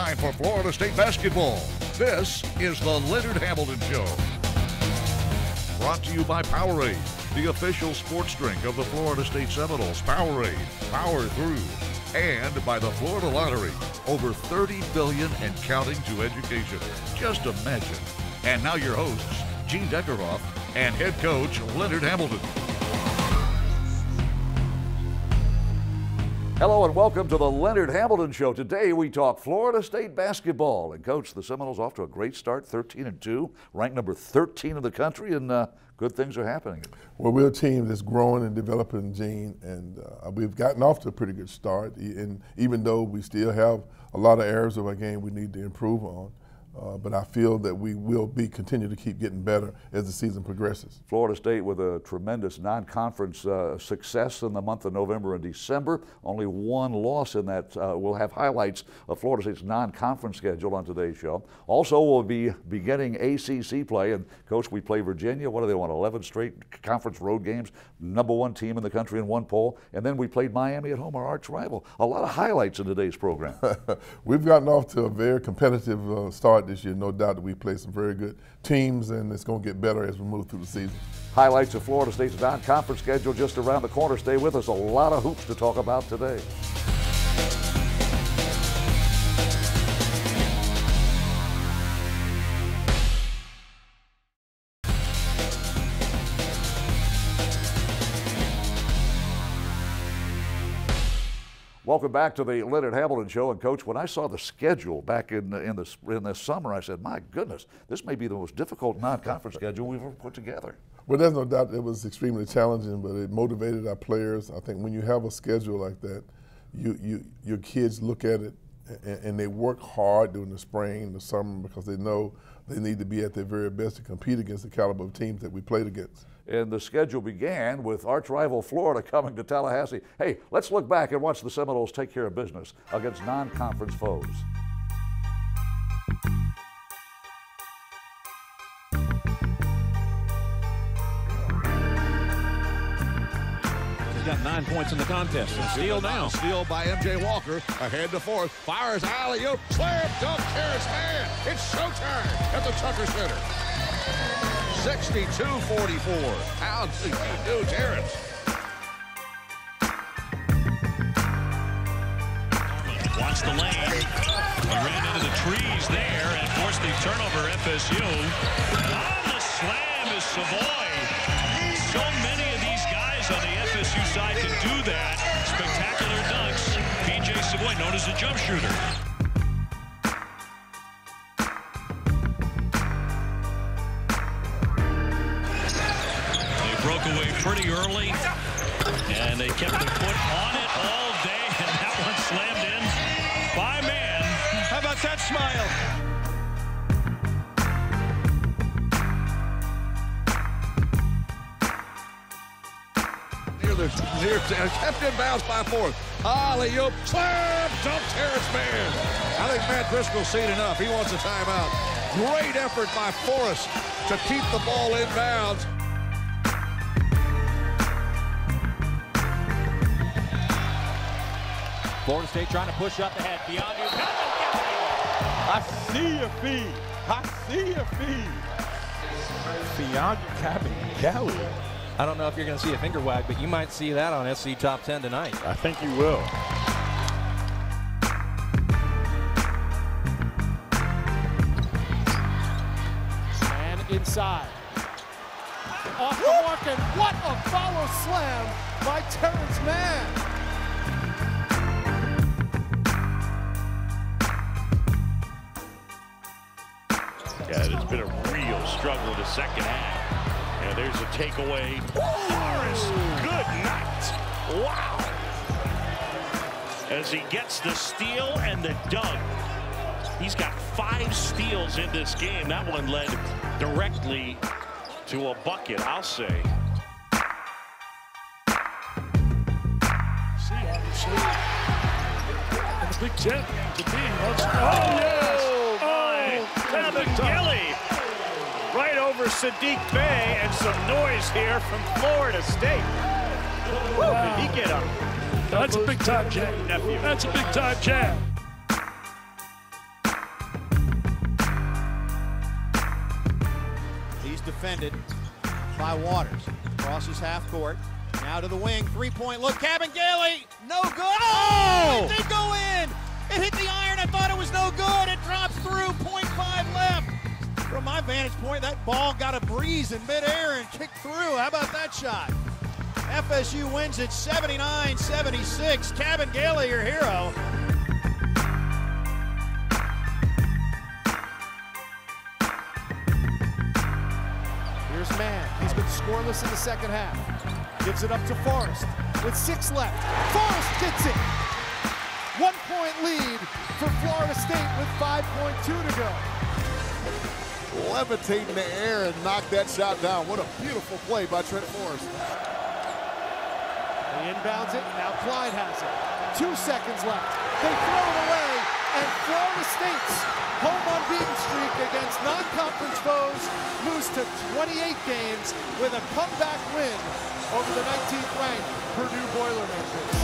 time for Florida State basketball. This is the Leonard Hamilton Show. Brought to you by Powerade, the official sports drink of the Florida State Seminoles. Powerade, power through. And by the Florida Lottery, over $30 billion and counting to education. Just imagine. And now your hosts, Gene Deckerhoff and head coach Leonard Hamilton. Hello and welcome to the Leonard Hamilton Show. Today we talk Florida State basketball. And Coach, the Seminoles off to a great start, 13-2, ranked number 13 in the country, and good things are happening. Well, we're a team that's growing and developing, Gene, and we've gotten off to a pretty good start. And even though we still have a lot of areas of our game we need to improve on, but I feel that we will continue to keep getting better as the season progresses. Florida State with a tremendous non-conference success in the month of November and December. Only one loss in that. We'll have highlights of Florida State's non-conference schedule on today's show. Also, we'll be beginning ACC play. And, Coach, we play Virginia. What do they want, 11 straight conference road games? #1 team in the country in one poll. And then we played Miami at home, our arch rival. A lot of highlights in today's program. We've gotten off to a very competitive start this year. No doubt that we play some very good teams, and it's going to get better as we move through the season. Highlights of Florida State's non-conference schedule just around the corner. Stay with us. A lot of hoops to talk about today. Welcome back to the Leonard Hamilton Show. And Coach, when I saw the schedule back in the summer, I said, my goodness, this may be the most difficult non-conference schedule we've ever put together. Well, there's no doubt it was extremely challenging, but it motivated our players. I think when you have a schedule like that, your kids look at it and they work hard during the spring and the summer because they know they need to be at their very best to compete against the caliber of teams that we played against. And the schedule began with arch rival Florida coming to Tallahassee. Hey, let's look back and watch the Seminoles take care of business against non-conference foes. He's got 9 points in the contest. And steal now. Steal by M.J. Walker. Ahead to fourth. Fires alley-oop. Slam dunk. Terrence Mann. It's showtime at the Tucker Center. 62-44. How did you do, Terrence? Watch the lane. He ran into the trees there and forced the turnover, FSU. On the slam is Savoy. So many of these guys on the FSU side can do that. Spectacular dunks. P.J. Savoy, known as the jump shooter. Broke away pretty early, and they kept their foot on it all day, and that one slammed in by Mann. How about that smile? Kept in bounds by fourth. Alley-oop, slam, dunk, Terrence Mann. I think Matt Driscoll's seen enough. He wants a timeout. Great effort by Forrest to keep the ball in bounds. Florida State trying to push up ahead. Beyond you. I see your feed. I see your feed. Beyond Kelly. I don't know if you're going to see a finger wag, but you might see that on SC Top 10 tonight. I think you will. And inside. Off the mark, and what a follow slam by Terrence Mann. Yeah, it's been a real struggle in the second half. And there's a takeaway. Morris, good night. Wow. As he gets the steal and the dunk. He's got 5 steals in this game. That one led directly to a bucket, I'll say. And the Big Ten to be. Oh, yes. Kelly right over Sadiq Bey, and some noise here from Florida State. Did he get up? That's a big time jam. That's a big time jam. defended by Waters. Crosses half court. Now to the wing. 3-point look. Kabengele. No good. Oh! It did go in. It hit the iron. I thought it was no good. It drops through. 0.5 left. From my vantage point, that ball got a breeze in midair and kicked through. How about that shot? FSU wins it 79-76. Kabengele, your hero. Here's Mann. He's been scoreless in the second half. Gives it up to Forrest with 6 left. Forrest gets it. 1 point lead for Florida State with 5.2 to go. Levitate in the air and knock that shot down. What a beautiful play by Trent Forrest. He inbounds it, now Clyde has it. 2 seconds left. They throw it away, and Florida State's home unbeaten streak against non-conference foes moves to 28 games with a comeback win over the 19th ranked Purdue Boilermakers.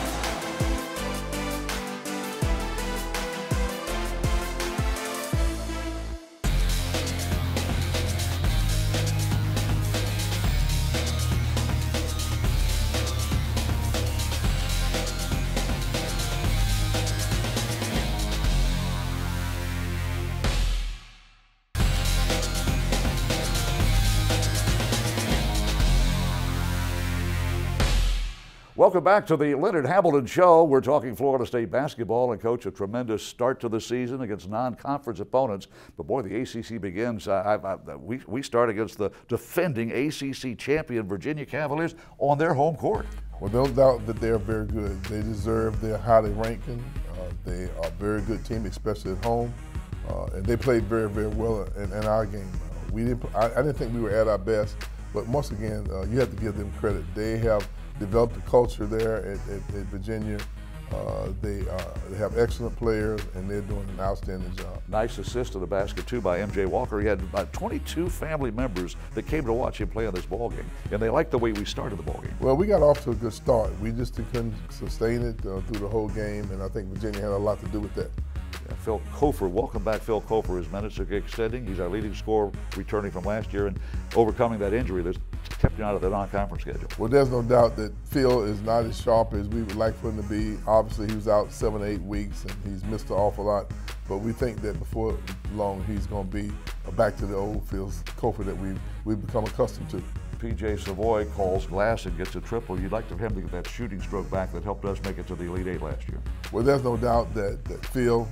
Welcome back to the Leonard Hamilton Show. We're talking Florida State basketball, and Coach, a tremendous start to the season against non-conference opponents. But boy, the ACC begins. We start against the defending ACC champion Virginia Cavaliers on their home court. Well, no doubt that they're very good. They deserve their highly ranking. They are a very good team, especially at home. And they played very, very well in our game. I didn't think we were at our best, but once again, you have to give them credit. They have developed a culture there at Virginia. They have excellent players, and they're doing an outstanding job. Nice assist to the basket, too, by M.J. Walker. He had about 22 family members that came to watch him play in this ballgame, and they liked the way we started the ballgame. Well, we got off to a good start. We just couldn't sustain it through the whole game, and I think Virginia had a lot to do with that. Yeah, Phil Cofer, welcome back, Phil Cofer. His minutes are extending. He's our leading scorer, returning from last year and overcoming that injury that's kept him out of the non-conference schedule. Well, there's no doubt that Phil is not as sharp as we would like for him to be. Obviously, he was out 7 or 8 weeks, and he's missed an awful lot. But we think that before long, he's going to be back to the old Phil Cofer that we've become accustomed to. P.J. Savoy calls glass and gets a triple. You'd like for him to get that shooting stroke back that helped us make it to the Elite Eight last year. Well, there's no doubt that Phil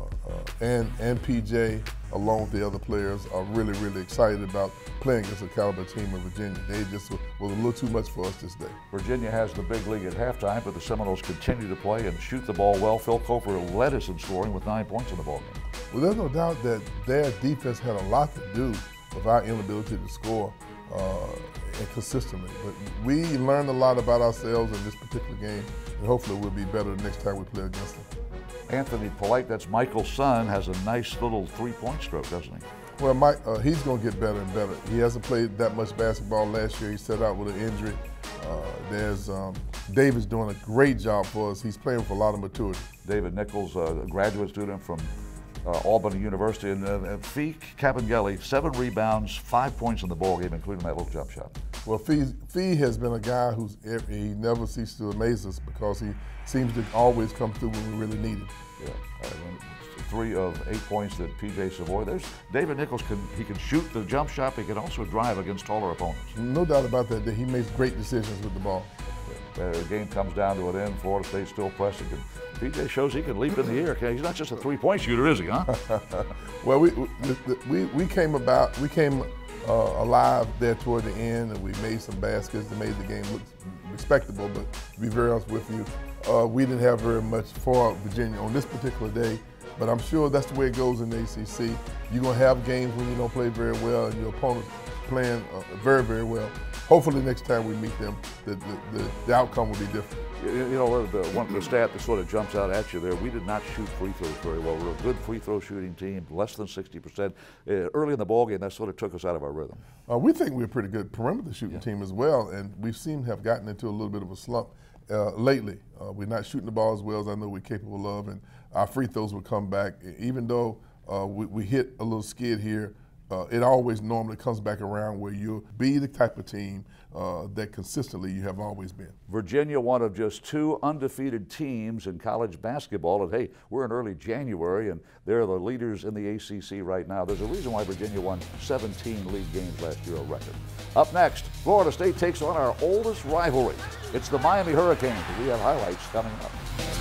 and P.J., along with the other players, are really, really excited about playing against a caliber team in Virginia. They just was a little too much for us this day. Virginia has the big league at halftime, but the Seminoles continue to play and shoot the ball well. Phil Cofer led us in scoring with 9 points in the ballgame. Well, there's no doubt that their defense had a lot to do with our inability to score and consistently. But we learned a lot about ourselves in this particular game, and hopefully we'll be better the next time we play against them. Anthony Polite, that's Michael's son, has a nice little three-point stroke, doesn't he? Well, Mike, he's going to get better and better. He hasn't played that much basketball last year. He set out with an injury. David's doing a great job for us. He's playing with a lot of maturity. David Nichols, a graduate student from Albany University, and Fee Kabengele, 7 rebounds, 5 points in the ballgame, including that little jump shot. Well, Fee has been a guy he never ceases to amaze us because he seems to always come through when we really need him. Yeah, 3 of 8 points that P.J. Savoy. There's David Nichols. He can shoot the jump shot, but he can also drive against taller opponents. No doubt about that. He makes great decisions with the ball. The game comes down to an end. Florida State still pressing. And P.J. shows he can leap in the air. He's not just a three-point shooter, is he? Huh? Well, we came alive there toward the end, and we made some baskets that made the game look respectable. But to be very honest with you, we didn't have very much for Virginia on this particular day. But I'm sure that's the way it goes in the ACC. You're going to have games when you don't play very well and your opponent's playing very, very well. Hopefully next time we meet them, the outcome will be different. You know, the stat that sort of jumps out at you there, we did not shoot free throws very well. We're a good free throw shooting team, less than 60%. Early in the ballgame, that sort of took us out of our rhythm. We think we're a pretty good perimeter shooting team as well, and we seem to have gotten into a little bit of a slump lately. We're not shooting the ball as well as I know we're capable of, and our free throws will come back. Even though we hit a little skid here, it always normally comes back around where you'll be the type of team that consistently you have always been. Virginia, one of just 2 undefeated teams in college basketball. And hey, we're in early January, and they're the leaders in the ACC right now. There's a reason why Virginia won 17 league games last year, a record. Up next, Florida State takes on our oldest rivalry. It's the Miami Hurricanes. We have highlights coming up.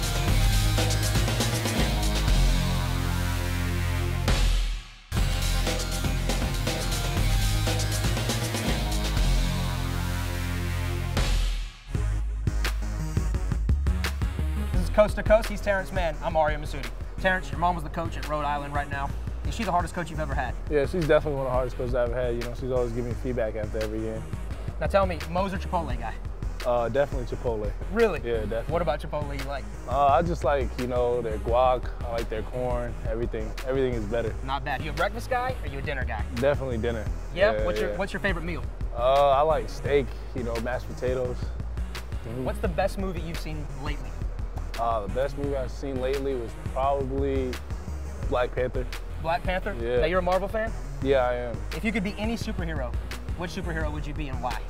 Coast to Coast, he's Terrence Mann. I'm Mario Masudi. Terrence, your mom was the coach at Rhode Island right now. Is she the hardest coach you've ever had? Yeah, she's definitely one of the hardest coaches I've had. You know, she's always giving me feedback after every game. Now tell me, Moe's or Chipotle guy? Definitely Chipotle. Really? Yeah, definitely. What about Chipotle you like? I just like, you know, their guac. I like their corn. Everything is better. Not bad. You a breakfast guy or you a dinner guy? Definitely dinner. Yeah? What's your favorite meal? I like steak, you know, mashed potatoes. What's the best movie you've seen lately? The best movie I've seen lately was probably Black Panther. Black Panther? Yeah. Now you're a Marvel fan? Yeah, I am. If you could be any superhero, which superhero would you be and why?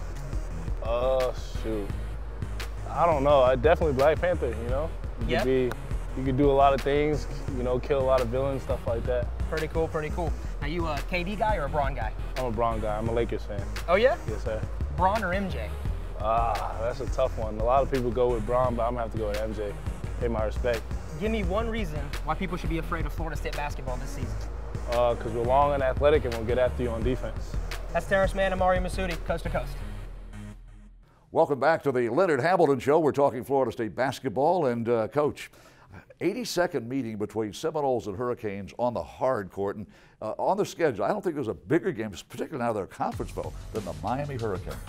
Shoot. I don't know. Definitely Black Panther, you know? You could do a lot of things, you know, kill a lot of villains, stuff like that. Pretty cool, pretty cool. Now you a KD guy or a Bron guy? I'm a Bron guy. I'm a Lakers fan. Oh yeah? Yes, sir. Bron or MJ? That's a tough one. A lot of people go with Bron, but I'm gonna have to go with MJ. Pay my respect. Give me one reason why people should be afraid of Florida State basketball this season. Because we're long and athletic and we'll get after you on defense. That's Terrence Mann and Mario Masudi, Coast to Coast. Welcome back to the Leonard Hamilton Show. We're talking Florida State basketball. And Coach, 82nd meeting between Seminoles and Hurricanes on the hard court. And on the schedule, I don't think there's a bigger game, particularly now they're a conference foe, than the Miami Hurricanes.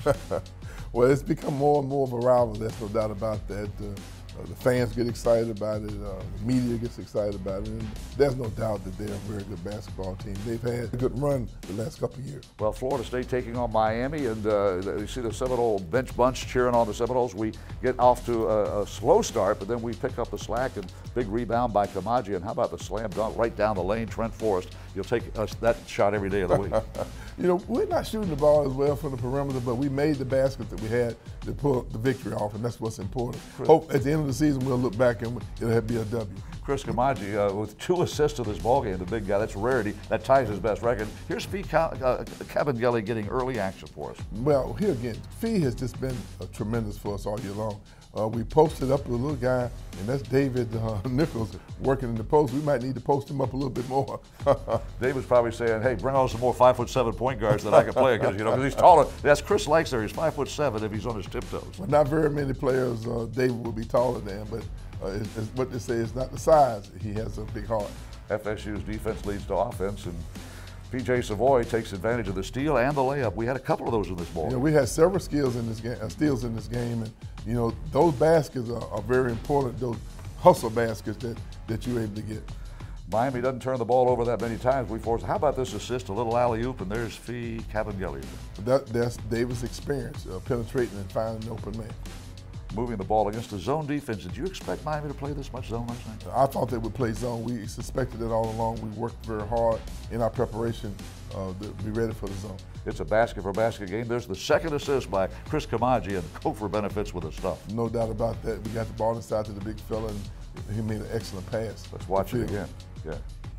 Well, it's become more and more of a rivalry. There's no doubt about that. The fans get excited about it. The media gets excited about it. And there's no doubt that they're a very good basketball team. They've had a good run the last couple of years. Well, Florida State taking on Miami, and you see the Seminole bench bunch cheering on the Seminoles. We get off to a slow start, but then we pick up the slack, and big rebound by Kamaji. And how about the slam dunk right down the lane, Trent Forrest? You'll take that shot every day of the week. You know, we're not shooting the ball as well from the perimeter, but we made the baskets that we had to pull the victory off, and that's what's important. Hope at the end of the season we'll look back and it'll be a W. Chris Kamaji with 2 assists to this ballgame, the big guy. That's rarity. That ties his best record. Here's Fee Kabengele getting early action for us. Well, here again, Fee has just been tremendous for us all year long. We posted up a little guy, and that's David Nichols working in the post. We might need to post him up a little bit more. David's probably saying, hey, bring on some more 5'7" point guards that I can play against, because he's taller. That's Chris likes there. He's 5'7" if he's on his tiptoes. Well, not very many players David will be taller than, but it's what they say is not the size. He has a big heart. FSU's defense leads to offense, and P.J. Savoy takes advantage of the steal and the layup. We had a couple of those in this ball. You know, we had several steals in this game, and you know those baskets are very important. Those hustle baskets that you're able to get. Miami doesn't turn the ball over that many times. We force. How about this assist? A little alley-oop, and there's Fee Kabengele. That's Davis' experience, penetrating and finding an open man. Moving the ball against the zone defense. Did you expect Miami to play this much zone last night? I thought they would play zone. We suspected it all along. We worked very hard in our preparation to be ready for the zone. It's a basket-for-basket game. There's the second assist by Chris Kamaji, and Kofor benefits with his stuff. No doubt about that. We got the ball inside to the big fella, and he made an excellent pass. Let's watch it again. Yeah.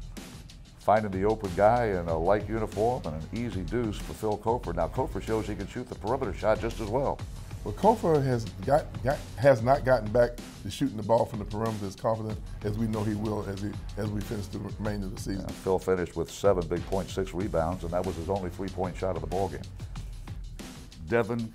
Finding the open guy in a light uniform and an easy deuce for Phil Kofor. Now, Kofor shows he can shoot the perimeter shot just as well. Well, Kofor has not gotten back to shooting the ball from the perimeter as confident as we know he will as we finish the remainder of the season. Yeah, Phil finished with 7 big points, 6 rebounds, and that was his only 3-point shot of the ballgame. Devin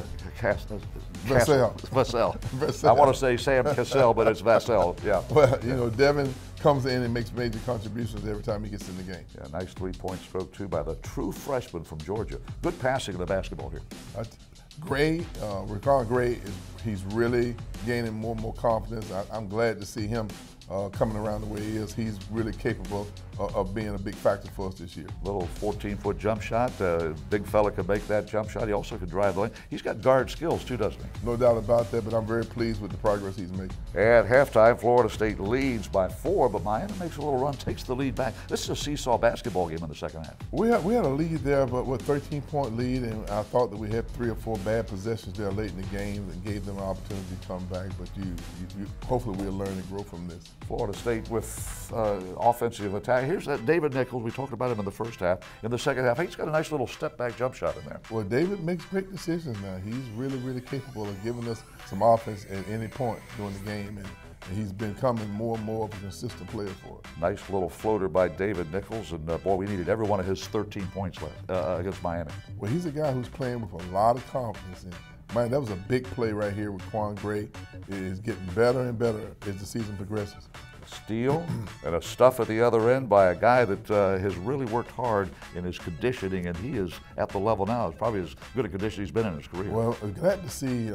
Vassell. I want to say Sam Cassell, but it's Vassell. Yeah. Well, you know, Devin comes in and makes major contributions every time he gets in the game. Yeah, nice 3-point stroke too by the true freshman from Georgia. Good passing of the basketball here. Gray, Ricardo Gray, he's really gaining more and more confidence. I'm glad to see him coming around the way he is, he's really capable of being a big factor for us this year. Little 14-foot jump shot. Big fella can make that jump shot. He also can drive the lane. He's got guard skills too, doesn't he? No doubt about that, but I'm very pleased with the progress he's making. At halftime, Florida State leads by 4, but Miami makes a little run, takes the lead back. This is a seesaw basketball game in the second half. We had a lead there, but with 13-point lead, and I thought that we had 3 or 4 bad possessions there late in the game that gave them an opportunity to come back, but hopefully we'll learn and grow from this. Florida State with offensive attack. Here's that David Nichols. We talked about him in the first half. In the second half, he's got a nice little step-back jump shot in there. Well, David makes great decisions now. He's really, really capable of giving us some offense at any point during the game, and he's becoming more and more of a consistent player for us. Nice little floater by David Nichols, and boy, we needed every one of his 13 points left against Miami. Well, he's a guy who's playing with a lot of confidence, and man, that was a big play right here with Quan Gray. It is getting better and better as the season progresses. Steal and a stuff at the other end by a guy that has really worked hard in his conditioning, and he is at the level now. It's probably as good a condition he's been in his career. Well, glad to see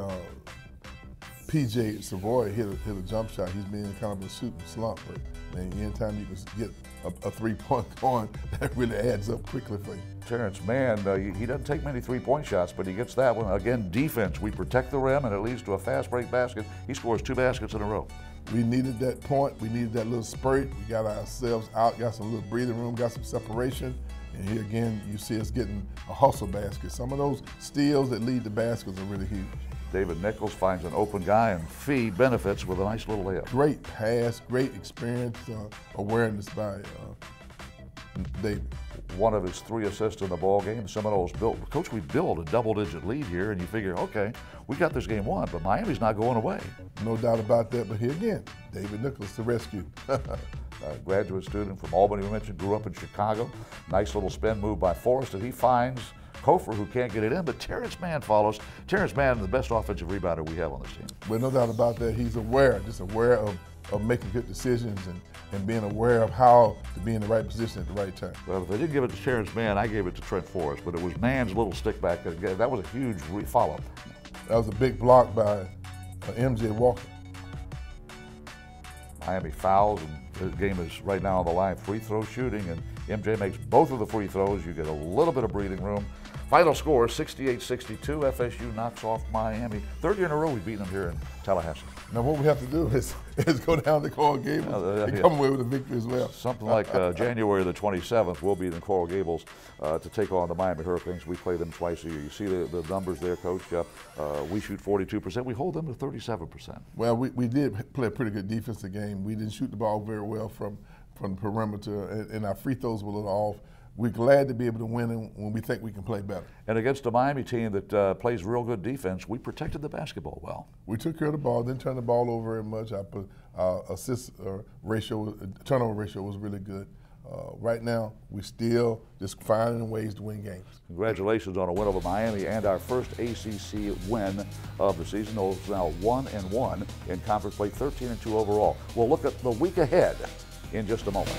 P.J. Savoy hit a jump shot. He's been in kind of a shooting slump, but man, anytime you can get a 3-point going, that really adds up quickly for you. Terrence Mann, he doesn't take many 3-point shots, but he gets that one. Again, defense. We protect the rim, and it leads to a fast break basket. He scores 2 baskets in a row. We needed that point. We needed that little spurt. We got ourselves out, got some little breathing room, got some separation. And here again, you see us getting a hustle basket. Some of those steals that lead to baskets are really huge. David Nichols finds an open guy, and Fee benefits with a nice little layup. Great pass, great experience, awareness by David. One of his 3 assists in the ball game. The Seminoles built, Coach, we build a double-digit lead here, and you figure, okay, we got this game won, but Miami's not going away. No doubt about that, but here again, David Nichols to rescue. A graduate student from Albany, we mentioned, grew up in Chicago. Nice little spin move by Forrest, and he finds Kofor, who can't get it in, but Terrence Mann follows. Terrence Mann, the best offensive rebounder we have on this team. Well, no doubt about that. He's aware, just aware of making good decisions and being aware of how to be in the right position at the right time. Well, if they didn't give it to Terrence Mann, I gave it to Trent Forrest, but it was Mann's little stick back. That was a huge follow. That was a big block by MJ Walker. Miami fouls, and the game is right now on the line. Free throw shooting, and MJ makes both of the free throws. You get a little bit of breathing room. Final score, 68-62. FSU knocks off Miami. 3rd year in a row we've beaten them here in Tallahassee. Now what we have to do is go down to Coral Gables and come away with a victory as well. Something like January the 27th, we'll be in Coral Gables to take on the Miami Hurricanes. We play them twice a year. You see the numbers there, Coach. We shoot 42%. We hold them to 37%. Well, we did play a pretty good defensive game. We didn't shoot the ball very well from the perimeter, and our free throws were a little off. We're glad to be able to win when we think we can play better. And against a Miami team that plays real good defense, we protected the basketball well. We took care of the ball, didn't turn the ball over very much. Our turnover ratio was really good. Right now, we're still just finding ways to win games. Congratulations on a win over Miami and our first ACC win of the season. It's now 1-1 in conference play, 13-2 overall. We'll look at the week ahead in just a moment.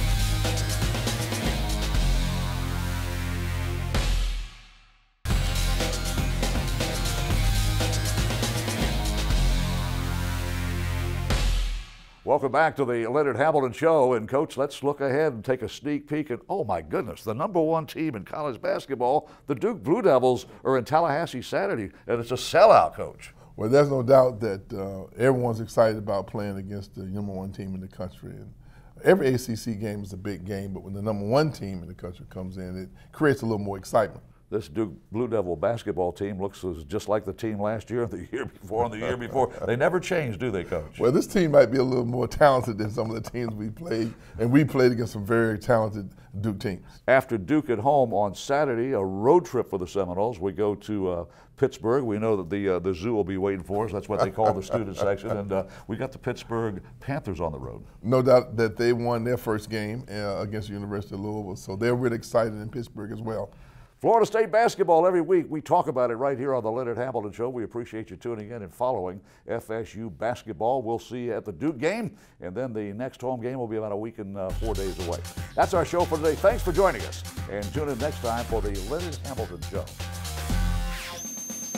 Welcome back to the Leonard Hamilton Show. And, Coach, let's look ahead and take a sneak peek at, oh, my goodness, the #1 team in college basketball, the Duke Blue Devils, are in Tallahassee Saturday, and it's a sellout, Coach. Well, there's no doubt that everyone's excited about playing against the #1 team in the country. And every ACC game is a big game, but when the #1 team in the country comes in, it creates a little more excitement. This Duke Blue Devil basketball team looks just like the team last year, the year before, and the year before. They never change, do they, Coach? Well, this team might be a little more talented than some of the teams we played, and we played against some very talented Duke teams. After Duke at home on Saturday, a road trip for the Seminoles. We go to Pittsburgh. We know that the zoo will be waiting for us. That's what they call the student section. And we got the Pittsburgh Panthers on the road. No doubt that they won their first game against the University of Louisville, so they're really excited in Pittsburgh as well. Florida State basketball every week. We talk about it right here on the Leonard Hamilton Show. We appreciate you tuning in and following FSU basketball. We'll see you at the Duke game, and then the next home game will be about a week and 4 days away. That's our show for today. Thanks for joining us, and tune in next time for the Leonard Hamilton Show.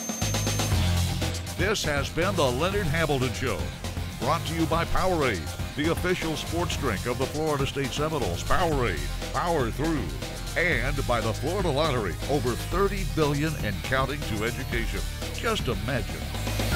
This has been the Leonard Hamilton Show, brought to you by Powerade, the official sports drink of the Florida State Seminoles, Powerade, Power Through, and by the Florida Lottery, over $30 billion and counting to education. Just imagine.